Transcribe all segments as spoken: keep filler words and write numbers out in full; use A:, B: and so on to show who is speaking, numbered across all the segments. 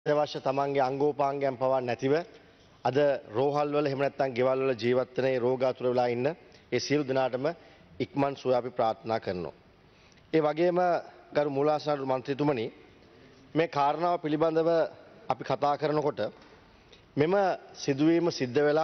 A: අවශ්‍ය තමන්ගේ අංගෝපාංගයන් පවා නැතිව අද රෝහල් වල එහෙම නැත්නම් ගෙවල් වල ජීවත් වෙන රෝගාතුර වෙලා ඉන්න ඒ සියලු දෙනාටම ඉක්මන් සුවය අපි ප්‍රාර්ථනා කරනවා. ඒ වගේම ගරු මූලාසන මන්ත්‍රීතුමනි මේ කාරණාව පිළිබඳව අපි කතා කරනකොට මෙම සිදුවීම සිද්ධ වෙලා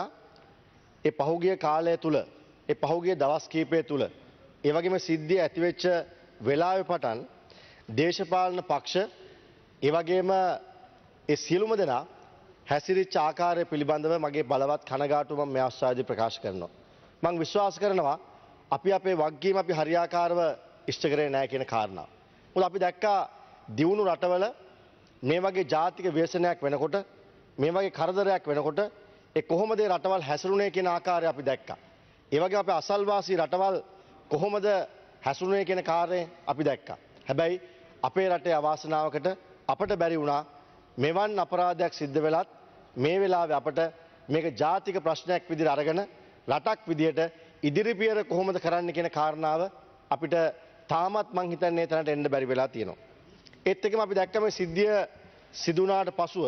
A: ඒ පහුගිය කාලය තුල ඒ පහුගිය දවස් කිහිපය තුල ඒ වගේම සිද්ධිය ඇතිවෙච්ච වෙලාවේ පටන් දේශපාලන පක්ෂ ඒ වගේම ඒ සියලුම දෙනා හැසිරිච්ච ආකාරය පිළිබඳව මගේ බලවත් කනගාටුව මම මේ අවස්ථාවේදී ප්‍රකාශ කරනවා. මම විශ්වාස කරනවා අපි අපේ වගකීම අපි හරියාකාරව ඉෂ්ට කරේ නැහැ කියන කාරණාව. මොකද අපි දැක්කා දියුණු රටවල මේ වගේ ජාතික ව්‍යසනයක් වෙනකොට මේ වගේ කරදරයක් වෙනකොට ඒ කොහොමද ඒ රටවල් හැසිරුනේ කියන ආකාරය අපි දැක්කා. ඒ වගේම අපේ අසල්වාසී රටවල් කොහොමද හැසිරුනේ කියන කාර්යය අපි දැක්කා. හැබැයි අපේ රටේ අවාසනාවකට අපට බැරි වුණා මෙවන් අපරාධයක් සිද්ධ වෙලත් මේ වෙලාවේ අපට මේක ජාතික ප්‍රශ්නයක් විදිහට අරගෙන රටක් විදිහට ඉදිරි පියවර කොහොමද කරන්න කියන කාරණාව අපිට තාමත් මං හිතන්නේ එතනට එන්න බැරි වෙලා තියෙනවා. ඒත් එක්කම අපි දැක්ක මේ සිද්ධිය සිදු වුණාට පසුව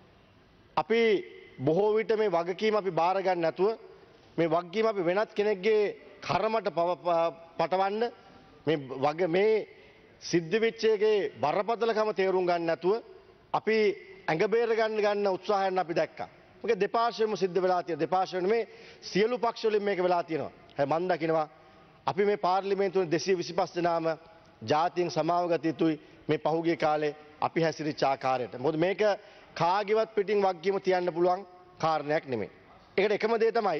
A: අපි බොහෝ විට මේ වගකීම අපි බාර ගන්න නැතුව මේ වගකීම අපි වෙනත් කෙනෙක්ගේ කර්මයට පටවන්න මේ වග මේ සිද්ධ වෙච්ච එකේ බරපතලකම තේරුම් ගන්න නැතුව අපි ඇඟ බේර ගන්න ගන්න උත්සාහයන් අපි දැක්කා. මොකද දෙපාර්ශ්වෙම සිද්ධ වෙලා තියෙන දෙපාර්ශ්වෙම මේ සියලු පක්ෂ වලින් මේක වෙලා තියෙනවා. හැබැයි මම දකිනවා අපි මේ පාර්ලිමේන්තුවේ දෙසිය විසිපහ දෙනාම ජාතියෙන් සමාව ගත යුතුයි මේ පහුගිය කාලේ අපි හැසිරිච්ච ආකාරයට. මොකද මේක කාගේවත් පිටින් වගකීම තියන්න පුළුවන් කාරණයක් නෙමෙයි. ඒකට එකම දේ තමයි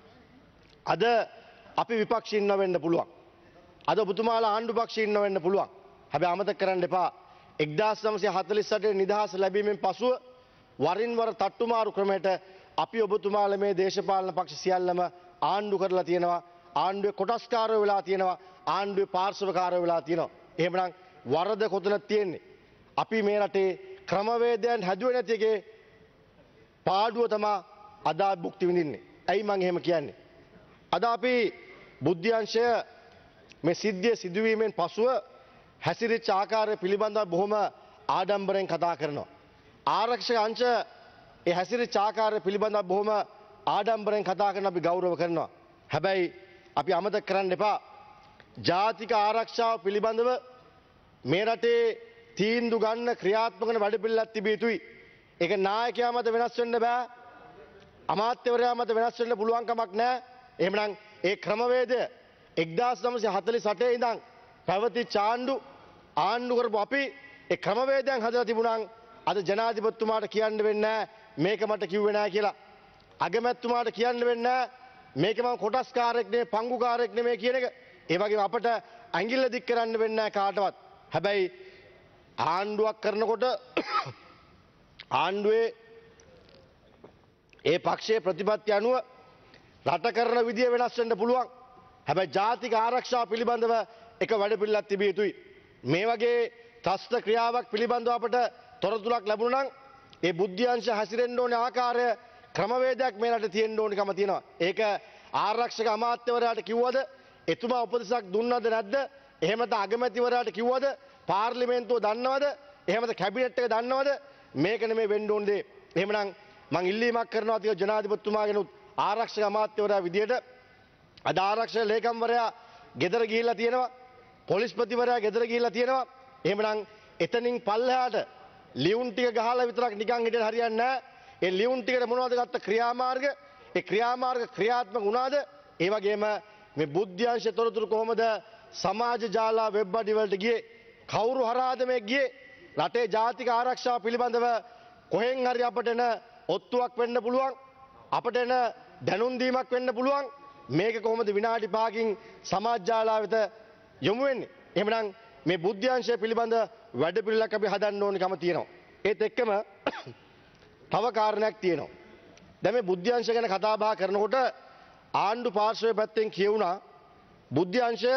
A: අද අපි විපක්ෂී ඉන්න වෙන්න පුළුවන්. අද ඔබතුමාලා ආණ්ඩු පක්ෂී ඉන්න වෙන්න පුළුවන්. හැබැයි අමතක කරන්න එපා එක්දාස් නවසිය හතළිස් අටේ නිදහස ලැබීමෙන් පසුව වරින් වර තට්ටුමාරු ක්‍රමයට අපි ඔබතුමාලා මේ දේශපාලන පක්ෂ සියල්ලම ආණ්ඩු කරලා තියෙනවා. ආණ්ඩුවේ කොටස්කාරයෝ වෙලා තියෙනවා. ආණ්ඩුවේ පාර්ශවකාරයෝ වෙලා තියෙනවා. එහෙමනම් වරද කොතනද තියෙන්නේ? අපි මේ රටේ ක්‍රමවේදයන් හැදුවේ නැති එකේ පාඩුව තමයි අද භුක්ති විඳින්නේ. ඇයි මම එහෙම කියන්නේ? අද අපි බුද්ධ්‍යංශය මේ සිද්ධිය සිදුවීමෙන් පසුව හැසිරිච්ච ආකාරය පිළිබඳව බොහොම ආඩම්බරෙන් කතා කරනවා. ආරක්ෂක අංශ ඒ හැසිරිච්ච ආකාරය පිළිබඳව බොහොම ආඩම්බරෙන් කතා කරන අපි ගෞරව කරනවා. හැබැයි අපි අමතක කරන්න එපා ජාතික ආරක්ෂාව පිළිබඳව මේ රටේ තීන්දුව ගන්න ක්‍රියාත්මක වන වැඩපිළිවෙලක් තිබිය යුතුයි. ඒක නායකයා මත වෙනස් වෙන්න බෑ. අමාත්‍යවරයා මත වෙනස් වෙන්න පුළුවන් කමක් නැහැ. එහෙමනම් ඒ ක්‍රමවේදය එක්දාස් නවසිය හතළිස් අටේ ඉඳන් පැවතිච්ච ආණ්ඩු ආණ්ඩු කරපු අපි ඒ ක්‍රමවේදයන් හදලා තිබුණා. අද ජනාධිපතිතුමාට කියන්න වෙන්නේ මේක මට කිව්වේ නැහැ කියලා. අගමැතිතුමාට කියන්න වෙන්නේ මේක මම කොටස්කාරයෙක් නෙමෙයි පංගුකාරයෙක් නෙමෙයි කියන එක. ඒ වගේම අපට ඇඟිල්ල දික් කරන්න වෙන්නේ නැහැ කාටවත්. හැබැයි ආණ්ඩුවක් කරනකොට ආණ්ඩුවේ ඒ පක්ෂයේ ප්‍රතිපත්ති අනුව රට කරන විදිය වෙනස් වෙන්න පුළුවන්. හැබැයි ජාතික ආරක්ෂාව පිළිබඳව එක වැඩපිළිවෙලක් තිබිය යුතුයි. මේ වගේ ත්‍රස්ත ක්‍රියාවක් පිළිබඳව අපට තොරතුරක් ලැබුණා නම් ඒ බුද්ධ්‍යංශ හැසිරෙන්න ඕනේ ආකාරය ක්‍රමවේදයක් මේ රටේ තියෙන්න ඕනකම තියෙනවා. ඒක ආරක්ෂක අමාත්‍යවරයාට කිව්වද? එතුමා උපදෙසක් දුන්නද නැද්ද? එහෙම නැත්නම් අගමැතිවරයාට කිව්වද? පාර්ලිමේන්තුව දන්නවද? එහෙම නැත්නම් කැබිනට් එක දන්නවද? මේක නෙමෙයි වෙන්න ඕන දේ. එහෙමනම් මම ඉල්ලීමක් කරනවා තිය ජනාධිපතිතුමාගෙන ආරක්ෂක අමාත්‍යවරයා විදියට අද ආරක්ෂක ලේකම්වරයා ගෙදර ගිහිල්ලා තියෙනවා. පොලිස්පතිවරයා ගෙදර ගිහිල්ලා තියෙනවා. එහෙමනම් එතනින් පල්ලෙහාට ලියුම් ටික ගහලා විතරක් නිකන් හිටියට හරියන්නේ නැහැ. ඒ ලියුම් ටිකට මොනවද ගත්ත ක්‍රියාමාර්ග? ඒ ක්‍රියාමාර්ග ක්‍රියාත්මක වුණාද? ඒ වගේම මේ බුද්ධ්‍යංශ තොරතුරු කොහොමද සමාජ ජාල වෙබ් අඩි වලට ගියේ? කවුරු හරහාද මේ ගියේ? රටේ ජාතික ආරක්ෂාව පිළිබඳව කොහෙන් හරි අපට එන ඔත්තුවක් වෙන්න පුළුවන්. අපට එන දැනුම් දීමක් වෙන්න පුළුවන්. මේක කොහොමද විනාඩි පහකින් සමාජ ජාල වෙත යොමු වෙන්නේ? එහෙමනම් මේ බුද්ධ්‍යංශය පිළිබඳ වැඩ පිළිලක් අපි හදන්න ඕනකම තියෙනවා. ඒත් එක්කම තව කාරණයක් තියෙනවා. දැන් මේ බුද්ධ්‍යංශ ගැන කතා බහ කරනකොට ආණ්ඩු පාර්ශවයේ පැත්තෙන් කියුණා බුද්ධ්‍යංශය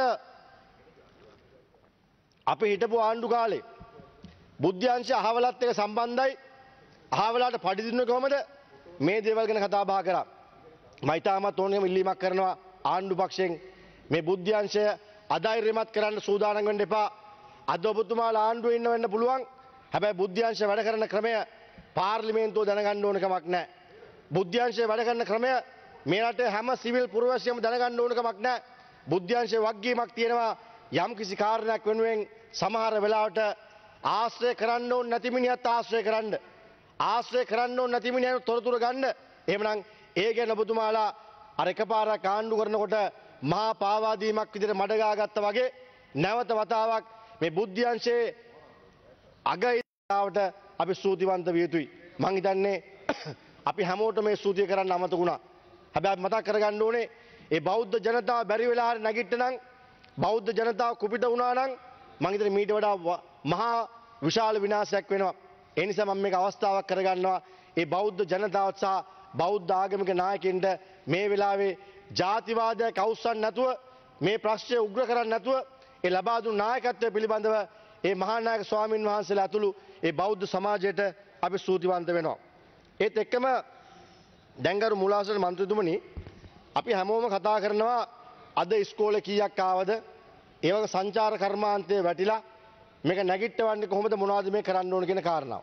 A: අපි හිටපු ආණ්ඩු කාලේ බුද්ධ්‍යංශය අහවලත් එක්ක සම්බන්ධයි. අහවලට පඩි දුන්නේ කොහමද? මේ දේවල් ගැන කතා බහ කරා. මම ඊටමත් ඕනෙම ඉල්ලීමක් කරනවා ආණ්ඩු පක්ෂයෙන් මේ බුද්ධ්‍යංශය අධෛර්යමත් කරන්න සූදානම් වෙන්න එපා. අද ඔබතුමාලා ආණ්ඩුවේ ඉන්න වෙන්න පුළුවන්. හැබැයි බුද්ධ්‍යංශ වැඩ කරන ක්‍රමය පාර්ලිමේන්තුව දැනගන්න ඕන කමක් නැහැ. බුද්ධ්‍යංශයේ වැඩ කරන ක්‍රමය මේ රටේ හැම සිවිල් පුරවැසියම දැනගන්න ඕන කමක් නැහැ. බුද්ධ්‍යංශයේ වගකීමක් තියෙනවා යම් කිසි කාරණයක් වෙනුවෙන් සමහර වෙලාවට ආශ්‍රය කරන්න ඕන නැති මිනිහත් ආශ්‍රය කරන්න. ආශ්‍රය කරන්න ඕන නැති මිනිහට තොරතුරු ගන්න. එහෙමනම් ඒ ගැන ඔබතුමාලා අර එකපාරක් ආණ්ඩු කරනකොට මහා පාවාදීමක් විදිහට මඩගා ගත්තා වගේ නැවත වතාවක් මේ බුද්ධ්‍යංශයේ අගයිතාවට අපි ස්තුතිවන්ත විය යුතුයි. මං හිතන්නේ අපි හැමෝටම මේ ස්තුතිය කරන්න අමතක වුණා. හැබැයි මතක් කරගන්න ඕනේ ඒ බෞද්ධ ජනතාව බැරි වෙලා හරි නැගිටිනනම් බෞද්ධ ජනතාව කුපිත වුණා නම් මං හිතන්නේ මීට වඩා මහා විශාල විනාශයක් වෙනවා. ඒ නිසා මම මේක අවස්ථාවක් කරගන්නවා ඒ බෞද්ධ ජනතාවත් සහ බෞද්ධ ආගමික නායකයින්ට මේ වෙලාවේ ජාතිවාදයක් අවුස්සන්න නැතුව මේ ප්‍රශ්නය උග්‍ර කරන්න නැතුව ඒ ලබා දුන් නායකත්වය පිළිබඳව ඒ මහා නායක ස්වාමින් වහන්සේලා ඇතුළු ඒ බෞද්ධ සමාජයට අපි ස්තුතිවන්ත වෙනවා. ඒත් එක්කම දැන්ගරු මුලාසන මන්ත්‍රීතුමනි අපි හැමෝම කතා කරනවා අද ඉස්කෝලේ කීයක් ආවද ඒ වගේ සංචාර කර්මාන්තයේ වැටිලා මේක නැගිටවන්නේ කොහොමද මොනවද මේ කරන්න ඕන කියන කාරණාව.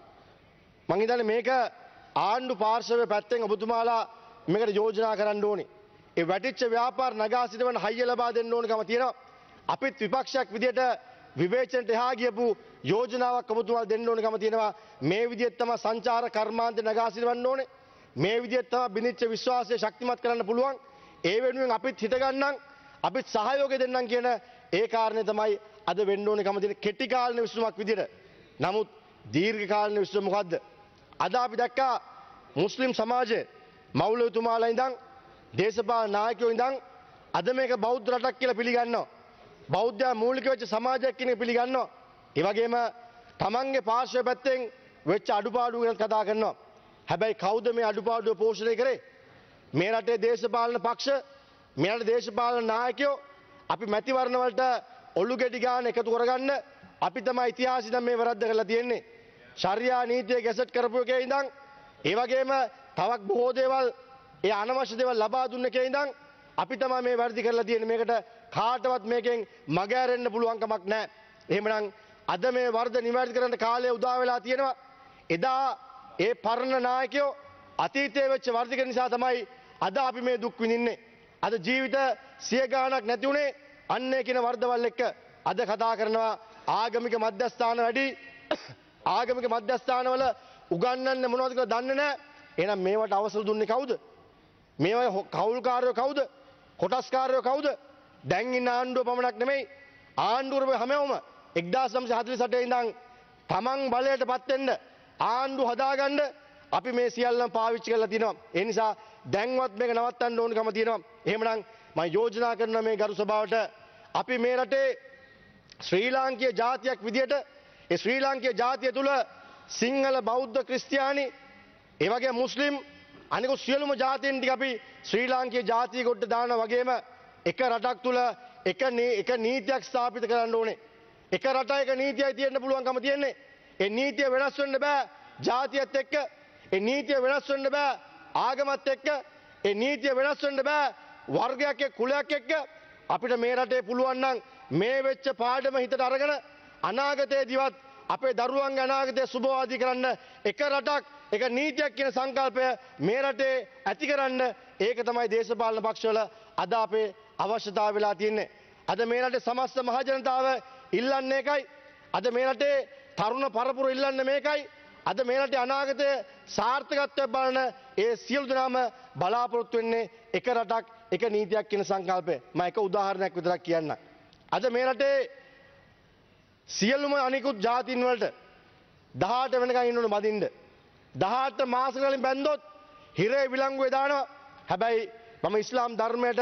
A: මං හිතන්නේ මේක ආණ්ඩු පාර්ශවයේ පැත්තෙන් ඔබතුමාලා මේකට යෝජනා කරන්න ඕනේ. ඒ වැටිච්ච ව්‍යාපාර නගා සිටවන හයිය ලබා දෙන්න ඕනකම තියෙනවා. අපිත් විපක්ෂයක් විදියට විවේචනට එහා ගියපු යෝජනාවක් ඔබතුමාලා දෙන්න ඕනකම තියෙනවා. මේ විදිහට තමයි සංචාර කර්මාන්ත නගා සිටවන්න ඕනේ. මේ විදිහට තමයි බිනිච්ච විශ්වාසය ශක්තිමත් කරන්න පුළුවන්. ඒ වෙනුවෙන් අපිත් හිත ගන්නම් අපිත් සහයෝගය දෙන්නම් කියන ඒ කාරණේ තමයි අද වෙන්න ඕනකම තියෙන කෙටි කාලින විසඳුමක් විදියට. නමුත් දීර්ඝ කාලින විසඳුම මොකද්ද? අද අපි දැක්කා මුස්ලිම් සමාජයේ මෞලවිතුමාලා ඉඳන් දේශපාලන නායකයෝ ඉඳන් අද මේක බෞද්ධ රටක් කියලා පිළිගන්නවා. බෞද්ධ මූලික වෙච්ච සමාජයක් කියන එක පිළිගන්නවා. ඒ වගේම තමන්ගේ පාර්ශ්වය පැත්තෙන් වෙච්ච අඩුපාඩු ගැන කතා කරනවා. හැබැයි කවුද මේ අඩුපාඩුව පෝෂණය කරේ? මේ රටේ දේශපාලන පක්ෂ, මේ රටේ දේශපාලන නායකයෝ අපි මැතිවරණ වලට ඔලු ගෙඩි ගන්න එකතු කරගන්න අපි තමයි ඉතිහාසෙ මේ වැරද්ද කරලා තියෙන්නේ. ශරියා නීතිය ගැසට් කරපු එකේ ඉඳන් ඒ වගේම තවක් බොහෝ දේවල් ඒ අනවශ්‍ය දේවල් ලබා දුන්න එකේ ඉඳන් අපි තමයි මේ වැරදි කරලා තියෙන්නේ. මේකට කාටවත් මේකෙන් මග ඇරෙන්න පුළුවන් කමක් නැහැ. එහෙමනම් අද මේ වරද නිවැරදි කරන්න කාලය උදා වෙලා තියෙනවා. එදා ඒ පරණ නායකයෝ අතීතයේ වෙච්ච වරදික නිසා තමයි අද අපි මේ දුක් විඳින්නේ. අද ජීවිත සිය ගාණක් නැති උනේ අන්නේ කියන වරදවල් එක්ක. අද කතා කරනවා ආගමික මධ්‍යස්ථාන වැඩි ආගමික මධ්‍යස්ථානවල උගන්වන්නේ මොනවද කියලා දන්නේ නැහැ. එහෙනම් මේවට අවසර දුන්නේ කවුද? මේවා කවුල්කාරයෝ කවුද? කොටස්කාරයෝ කවුද? දැන් ඉන්න ආණ්ඩුව පමණක් නෙමෙයි ආණ්ඩුවම හැමෝම එක්දාස් නවසිය හතළිස් අටේ ඉඳන් තමන් බලයටපත් වෙන්න ආණ්ඩුව හදාගන්න අපි මේ සියල්ලම පාවිච්චි කරලා තිනවා. ඒ නිසා දැන්වත් මේක නවත්තන්න ඕනකම තියෙනවා. එහෙමනම් මම යෝජනා කරන මේ ගරු සභාවට අපි මේ රටේ ශ්‍රී ලාංකීය ජාතියක් විදියට ඒ ශ්‍රී ලාංකීය ජාතිය තුල සිංහල බෞද්ධ ක්‍රිස්තියානි ඒ වගේ මුස්ලිම් අනිකුත් සියලුම ජාතීන් ටික අපි ශ්‍රී ලාංකීය ජාතිය කොට දාන වගේම එක රටක් තුල එක එක නීතියක් ස්ථාපිත කරන්න ඕනේ. එක රටයක නීතියයි තියෙන්න පුළුවන්කම තියෙන්නේ. ඒ නීතිය වෙනස් වෙන්න බෑ ජාතියත් එක්ක. ඒ නීතිය වෙනස් වෙන්න බෑ ආගමත් එක්ක. ඒ නීතිය වෙනස් වෙන්න බෑ වර්ගයක් එක්ක කුලයක් එක්ක. අපිට මේ රටේ පුළුවන් නම් මේ වෙච්ච පාඩම හිතට අරගෙන අනාගතයේදීවත් අපේ දරුවන්ගේ අනාගතය සුබවාදී කරන්න එක රටක් එක නීතියක් කියන සංකල්පය මේ රටේ ඇති කරන්න ඒක තමයි දේශපාලන පක්ෂවල අද අපේ අවශ්‍යතාවය වෙලා තියෙන්නේ. අද මේ රටේ සමස්ත මහ ජනතාව ඉල්ලන්නේ ඒකයි. අද මේ රටේ තරුණ පරපුර ඉල්ලන්නේ මේකයි. අද මේ රටේ අනාගතය සාර්ථකත්වයක් බලන ඒ සියලු දෙනාම බලාපොරොත්තු වෙන්නේ එක රටක් එක නීතියක් කියන සංකල්පය. මම එක උදාහරණයක් විතරක් කියන්නම්. අද මේ රටේ සියලුම අනිකුත් ජාතීන් වලට දහඅට වෙනකන් ඉන්න ඕන බදින්න. දහඅට මාස වලින් බැන්දොත් හිරේ විලංගුවේ දානවා. හැබැයි මම ඉස්ලාම් ධර්මයට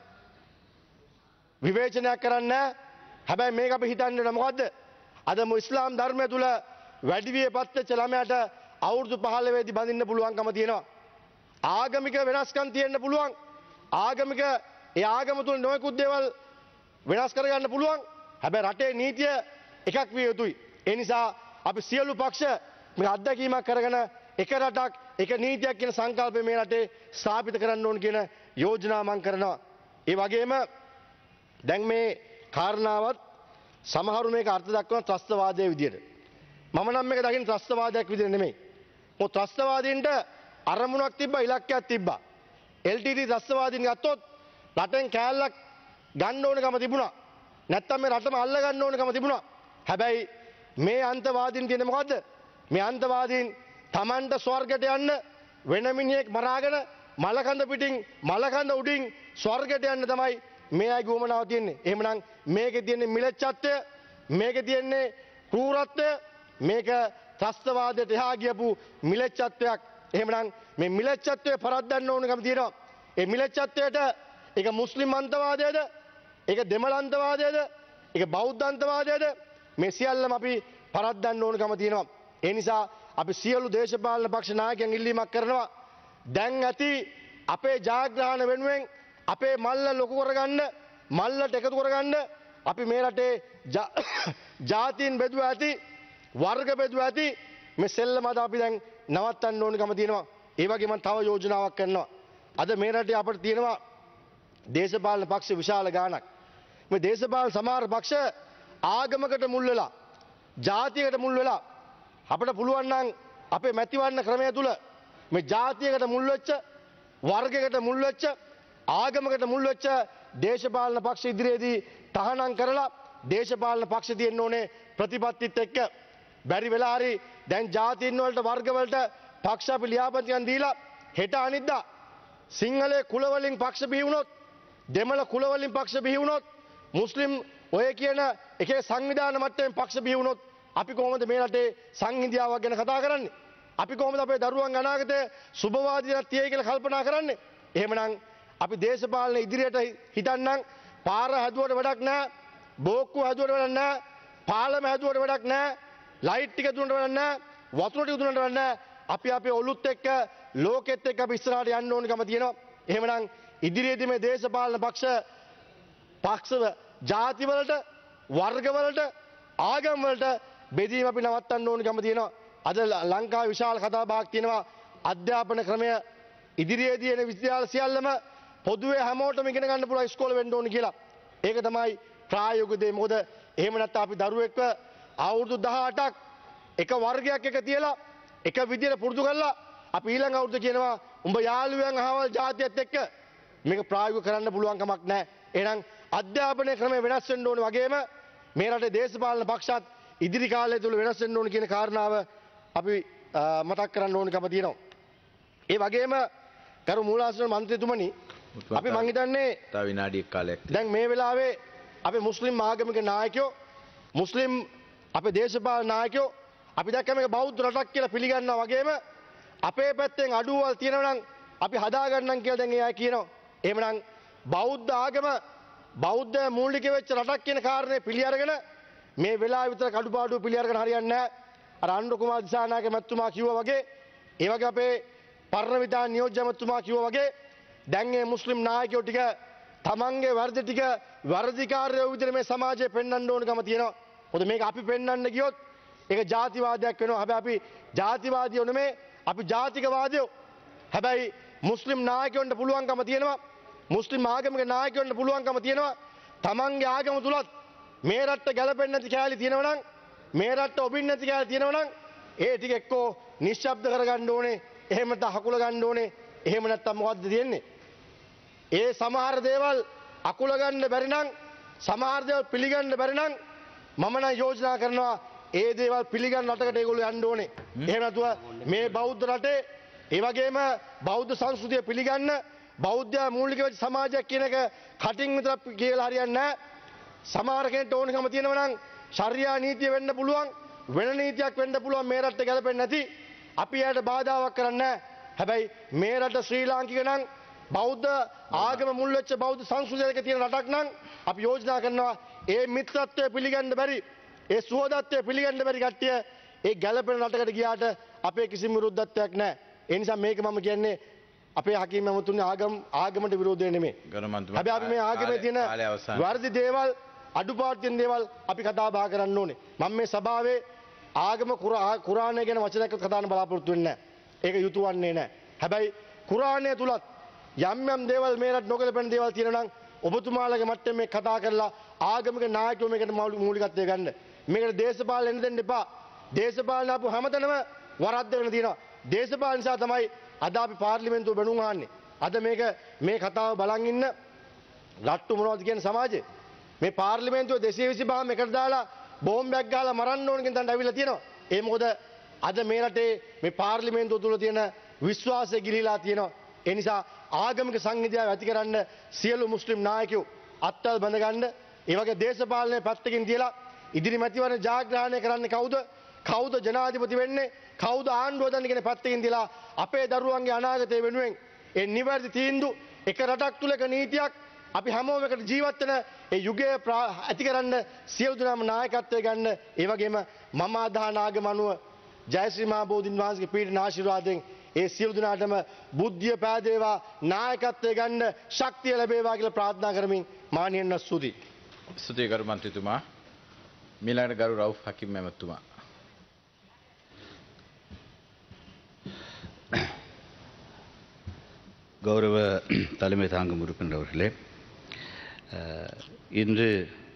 A: විවේචනයක් කරන්නේ නැහැ. හැබැයි මේක අපි හිතන්නේ මොකද්ද? අද මු ඉස්ලාම් ධර්මය තුල වැඩි වියපත් වෙච්ච ළමයාට අවුරුදු පහළොව දී බඳින්න පුළුවන්කම තියෙනවා. ආගමික වෙනස්කම් තියෙන්න පුළුවන්. ආගමික ඒ ආගම තුල නොයෙකුත් දේවල් වෙනස් කරගන්න පුළුවන්. හැබැයි රටේ නීතිය එකක් විය යුතුයි. ඒ නිසා අපි සියලු පක්ෂ මේ අත්දැකීමක් කරගෙන එක රටක් එක නීතියක් කියන සංකල්පය මේ රටේ ස්ථාපිත කරන්න ඕන කියන යෝජනා මම කරනවා. ඒ වගේම දැන් මේ කාරණාවත් සමහරු මේක අර්ථ දක්වන ත්‍රස්තවාදයේ විදියට. මම නම් මේක දකින්නේ ත්‍රස්තවාදයක් විදියට නෙමෙයි. මොකද ත්‍රස්තවාදීන්ට අරමුණක් තිබ්බා ඉලක්කයක් තිබ්බා. එල් ටී ටී ත්‍රස්තවාදීන් ගත්තොත් රටෙන් කෑල්ලක් ගන්න ඕනකම තිබුණා. නැත්තම් මේ රටම අල්ල ගන්න ඕනකම තිබුණා. හැබැයි මේ අන්තවාදීන් තියෙන්නේ මොකද්ද? මේ අන්තවාදීන් Tamanට ස්වර්ගයට යන්න වෙන මිනිහෙක් මරාගෙන මලකඳ පිටින් මලකඳ උඩින් ස්වර්ගයට යන්න තමයි මේ අය ගෝමනාව තියෙන්නේ. එහෙමනම් මේකේ තියෙන්නේ මිලච්ඡත්වය, මේකේ තියෙන්නේ කෲරත්වය, මේක ත්‍රස්තවාදයට එහා ගියපු මිලච්ඡත්වයක්. එහෙමනම් මේ මිලච්ඡත්වය පරද්දන්න ඕනකම තියෙනවා. ඒ මිලච්ඡත්වයට ඒක මුස්ලිම් අන්තවාදයේද, ඒක දෙමළ අන්තවාදයේද, ඒක බෞද්ධ අන්තවාදයේද, මේ සියල්ලම අපි පරද්දන්න ඕනකම තියෙනවා. ඒ නිසා අපි සියලු දේශපාලන පක්ෂ නායකයන් ඉල්ලීමක් කරනවා. දැන් ඇති අපේ ජයග්‍රහණ වෙනුවෙන් අපේ මල්ල ලොකු කරගන්න, මල්ලට එකතු කරගන්න අපි මේ රටේ ජාතීන් බෙදුව ඇති, වර්ග බෙදුව ඇති මේ සෙල්ලම අද අපි දැන් නවත්තන්න ඕනකම තියෙනවා. ඒ වගේම තව යෝජනාවක් කරනවා. අද මේ රටේ අපිට තියෙනවා දේශපාලන පක්ෂ විශාල ගාණක්. මේ දේශපාලන සමහර පක්ෂ ආගමකට මුල් වෙලා, ජාතියකට මුල් වෙලා අපිට පුළුවන් නම් අපේ මැතිවරණ ක්‍රමය තුල මේ ජාතියකට මුල් වෙච්ච, වර්ගයකට මුල් වෙච්ච, ආගමකට මුල් වෙච්ච දේශපාලන පක්ෂ ඉදිරියේදී තහනම් කරලා දේශපාලන පක්ෂ තියෙන්න ඕනේ ප්‍රතිපත්තිත් එක්ක. බැරි වෙලා හරි දැන් ජාතීන් වලට වර්ග වලට පක්ෂ අපි ලියාපදිකම් දීලා හෙට අනිද්දා සිංහලයේ කුල වලින් පක්ෂ බිහි වුණොත්, දෙමළ කුල වලින් පක්ෂ බිහි වුණොත්, මුස්ලිම් ඔය කියන එකේ සංවිධාන මට්ටමින් පක්ෂ බිහි වුණොත් අපි කොහොමද මේ රටේ සංහිඳියාවක් ගැන කතා කරන්නේ? අපි කොහොමද අපේ දරුවන් අනාගතයේ සුබවාදීነት තියයි කියලා කල්පනා කරන්නේ? එහෙමනම් අපි දේශපාලන ඉදිරියට හිතන්නම්. පාර හැදුවට වැඩක් නැහැ, බෝක්කු හැදුවට වැඩක් නැහැ, පාලම හැදුවට වැඩක් නැහැ, ලයිට් ටික දුන්නට වැඩක් නැහැ, වතුර ටික දුන්නට වැඩක් නැහැ. අපි අපේ ඔලුත් එක්ක ලෝකෙත් එක්ක අපි ඉස්සරහට යන්න ඕනකම තියෙනවා. එහෙමනම් ඉදිරියේදී මේ දේශපාලන පක්ෂ පක්ෂ ජාති වලට, වර්ග වලට, ආගම් වලට බෙදීම අපි නවත්තන්න ඕනකම තියෙනවා. අද ලංකාවේ විශාල කතා බහක් තියෙනවා අධ්‍යාපන ක්‍රමය ඉදිරියේදී එන විද්‍යාල සියල්ලම පොදුවේ හැමෝටම ඉගෙන ගන්න පුළුවන් ඉස්කෝල වෙන්න ඕන කියලා. ඒක තමයි ප්‍රායෝගික දේ. මොකද එහෙම නැත්නම් අපි දරුවෙක්ව අවුරුදු දහඅටක් එක වර්ගයක් එක තියලා එක විදියට පුරුදු කරලා අපි ඊළඟ අවුරුද්ද කියනවා උඹ යාළුවෙන් අහවල් ජාතියත් එක්ක මේක ප්‍රායෝගික කරන්න පුළුවන් කමක් නැහැ. එහෙනම් අධ්‍යාපනයේ ක්‍රමය වෙනස් වෙන්න ඕනේ වගේම මේ රටේ දේශපාලන පක්ෂත් ඉදිරි කාලය තුල වෙනස් වෙන්න ඕනේ කියන කාරණාව අපි මතක් කරන්න ඕනකම තියෙනවා. ඒ වගේම කරු මූලාශ්‍ර මන්ත්‍රීතුමනි අපි මං හිතන්නේ
B: තව විනාඩියක් කාලයක්
A: දැන් මේ වෙලාවේ අපේ මුස්ලිම් ආගමික නායකයෝ, මුස්ලිම් අපේ දේශපාලන නායකයෝ අපි දැක්ක මේක බෞද්ධ රටක් කියලා පිළිගන්නවා වගේම අපේ පැත්තෙන් අඩුවල් තියෙනවා නම් අපි හදාගන්නම් කියලා දැන් එයා කියනවා. එහෙමනම් බෞද්ධ ආගම බෞද්ධ මූලික වෙච්ච රටක් කියන කාරණේ පිළි අරගෙන මේ වෙලාව විතර කඩුපාඩුව පිළි අරගෙන හරියන්නේ නැහැ. අර අනුර කුමාර දිසානායක මැතිතුමා කිව්වා වගේ, ඒ වගේ අපේ පරණ විධාන නියෝජ්‍ය මැතිතුමා කිව්වා වගේ දැන් මේ මුස්ලිම් නායකයෝ ටික තමන්ගේ වර්ධ ටික වර්ධිකාරයෝ විදිහට මේ සමාජයේ පෙන්වන්න ඕනකම තියෙනවා. මොකද මේක අපි පෙන්වන්න ගියොත් ඒක ජාතිවාදයක් වෙනවා. හැබැයි අපි ජාතිවාදියෝ නෙමේ, අපි ජාතිකවාදියෝ. හැබැයි මුස්ලිම් නායකයන්ට පුළුවන්කම තියෙනවා, මුස්ලිම් ආගමික නායකයන්ට පුළුවන්කම තියෙනවා තමන්ගේ ආගම තුලත් මේ රටට ගැලපෙන්නේ නැති කෑලි තියෙනවා නම්, මේ රටට ඔබින් නැති කෑලි තියෙනවා නම් ඒ ටික එක්කෝ නිශ්ශබ්ද කරගන්න ඕනේ. එහෙම නැත්නම් හකුල ගන්න ඕනේ. එහෙම නැත්නම් මොකද්ද තියෙන්නේ? ඒ සමහර දේවල් අකුල ගන්න බැරි නම්, සමහර දේවල් පිළිගන්න බැරි නම් මම නම් යෝජනා කරනවා ඒ දේවල් පිළිගන්න රටකට ඒගොල්ලෝ යන්න ඕනේ. එහෙම නැතුව මේ බෞද්ධ රටේ ඒ වගේම බෞද්ධ සංස්කෘතිය පිළිගන්න බෞද්ධ මූලික වෙච්ච සමාජයක් කියන එක කටින් විතර කියලා හරියන්නේ නැහැ. සමහර කෙනෙක්ට ඕනකම තියෙනවා නම් ශරියා නීතිය වෙන්න පුළුවන්, වෙන නීතියක් වෙන්න පුළුවන් මේ රටට ගැලපෙන්නේ නැති. අපි එයාට බාධාවක් කරන්නේ නැහැ. හැබැයි මේ රට ශ්‍රී ලාංකික නම් බෞද්ධ ආගම මුල් වෙච්ච බෞද්ධ සංස්කෘතියක තියෙන රටක් නම් අපි යෝජනා කරනවා ඒ මිත්‍රත්වය පිළිගන්න බැරි, ඒ සුහදත්වය පිළිගන්න බැරි කට්ටිය ඒ ගැලපෙන රටකට ගියාට අපේ කිසිම විරුද්ධත්වයක් නැහැ. ඒ නිසා මේක මම කියන්නේ අපේ හකීම් මහතුන්ගේ ආගම ආගමට විරෝධය නෙමෙයි. හැබැයි අපි මේ ආගමේ තියෙන වර්ධි දේවල්, අඩුපාඩු තියෙන දේවල් අපි කතා බහ කරන්න ඕනේ. මම මේ සභාවේ ආගම කුරානය ගැන වචනයක් කතා කරන්න බලාපොරොත්තු වෙන්නේ නැහැ. ඒක යුතු වන්නේ නැහැ. හැබැයි කුරානය තුලත් යම් යම් දේවල් මේ රට නොගැලපෙන දේවල් තියෙනවා නම් ඔබතුමාලගේ මට්ටමේ මේ කතා කරලා ආගමික නායකයෝ මේකට මූලිකත්වය ගන්න. මේකට දේශපාලන එන්න දෙන්න එපා. දේශපාලන අපු හැමතැනම වරද්දගෙන තියෙනවා. දේශපාලන නිසා තමයි අද අපි පාර්ලිමේන්තුව බැනුම් අහන්නේ. අද මේක මේ කතාව බලන් ඉන්න රට්ටු මොනවද කියන සමාජය මේ පාර්ලිමේන්තුව දෙසිය විසිපහ එකට දාලා බෝම්බයක් ගහලා මරන්න ඕන කියන තැනට අවිලා තියෙනවා. ඒ මොකද අද මේ රටේ මේ පාර්ලිමේන්තුව තුල තියෙන විශ්වාසය ගිලිලා තියෙනවා. ඒ නිසා ආගමික සංහිඳියාව ඇති කරන්න සියලු මුස්ලිම් නායකයෝ අත්වල බඳ ගන්න ඒ වගේ දේශපාලනය පැත්තකින් තියලා ඉදිරි මැතිවරණ ජයග්‍රහණය කරන්නේ කවුද? කවුද ජනාධිපති වෙන්නේ? කවුද ආණ්ඩුව දන්නේ කියන පැත්තකින් තියලා අපේ දරුවන්ගේ අනාගතය වෙනුවෙන් ඒ නිවැරදි තීන්දුව එක රටක් තුල එක නීතියක් අපි හැමෝම එකට ජීවත් වෙන ඒ යුගය ඇති කරන්න සියලු දෙනාම නායකත්වය ගන්න. ඒ වගේම මම අදහන ආගම අනුව ජයශ්‍රී මහ බෝධින් වහන්සේගේ පීඨ ආශිර්වාදයෙන් ඒ සියලු දෙනාටම බුද්ධිය පෑදේවා නායකත්වය ගන්න ශක්තිය ලැබේවා කියලා ප්‍රාර්ථනා කරමින් මානියන්න ස්තුතියි.
B: ස්තුතියි ගරු මන්ත්‍රීතුමා. මීළඟට ගරු රවුෆ් හකීම් මහත්මයා.
C: கௌரவ தலைமை தாங்கும் உறுப்பினர் அவர்களே, இன்று